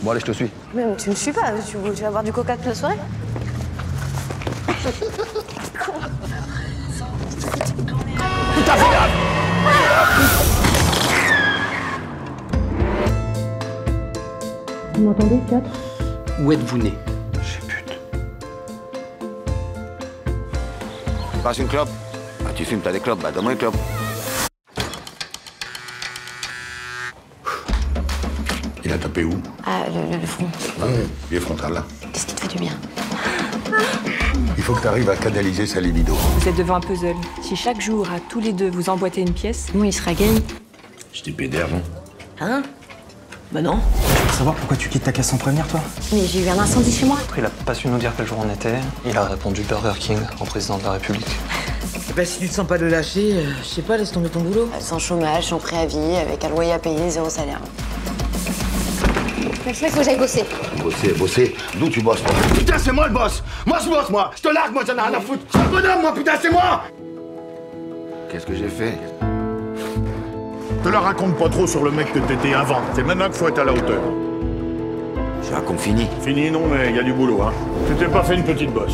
Bon, allez, je te suis. Mais tu me suis pas, tu vas boire du coca toute la soirée? Putain, regarde! Vous m'entendez, Piotr? Où êtes-vous né? J'ai pute. Passe une clope. Ah, tu fumes, t'as des clopes, bah donne-moi une clope. Il a tapé où? Ah, le front. Ouais, il est frontal là. Qu'est-ce qui te fait du bien? Il faut que tu arrives à canaliser sa libido. Vous êtes devant un puzzle. Si chaque jour, à tous les deux, vous emboîtez une pièce... Comment il sera gay? J'étais pédé avant. Hein? Bah non. Tu veux savoir pourquoi tu quittes ta caisse sans prévenir, toi? Mais j'ai eu un incendie chez moi. Il a pas su nous dire quel jour on était. Il a répondu Burger King en président de la République. Bah si tu te sens pas de lâcher, je sais pas, laisse tomber ton boulot. Sans chômage, sans préavis, avec un loyer à payer, 0 salaire. Mais il faut que j'aille bosser. Bosser. D'où tu bosses, toi? Putain, c'est moi le boss! Moi, je bosse, moi! Je te largue, moi, j'en ai rien à foutre! Je suis un bonhomme, moi, putain, c'est moi! Qu'est-ce que j'ai fait? Te la raconte pas trop sur le mec que t'étais avant. C'est maintenant qu'il faut être à la hauteur. Je raconte fini. Fini, non, mais il y a du boulot, hein. Tu t'es pas fait une petite bosse.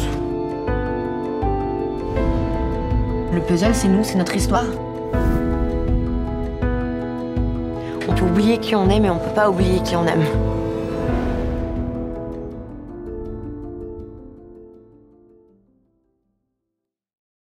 Le puzzle, c'est nous, c'est notre histoire. On peut oublier qui on est, mais on peut pas oublier qui on aime.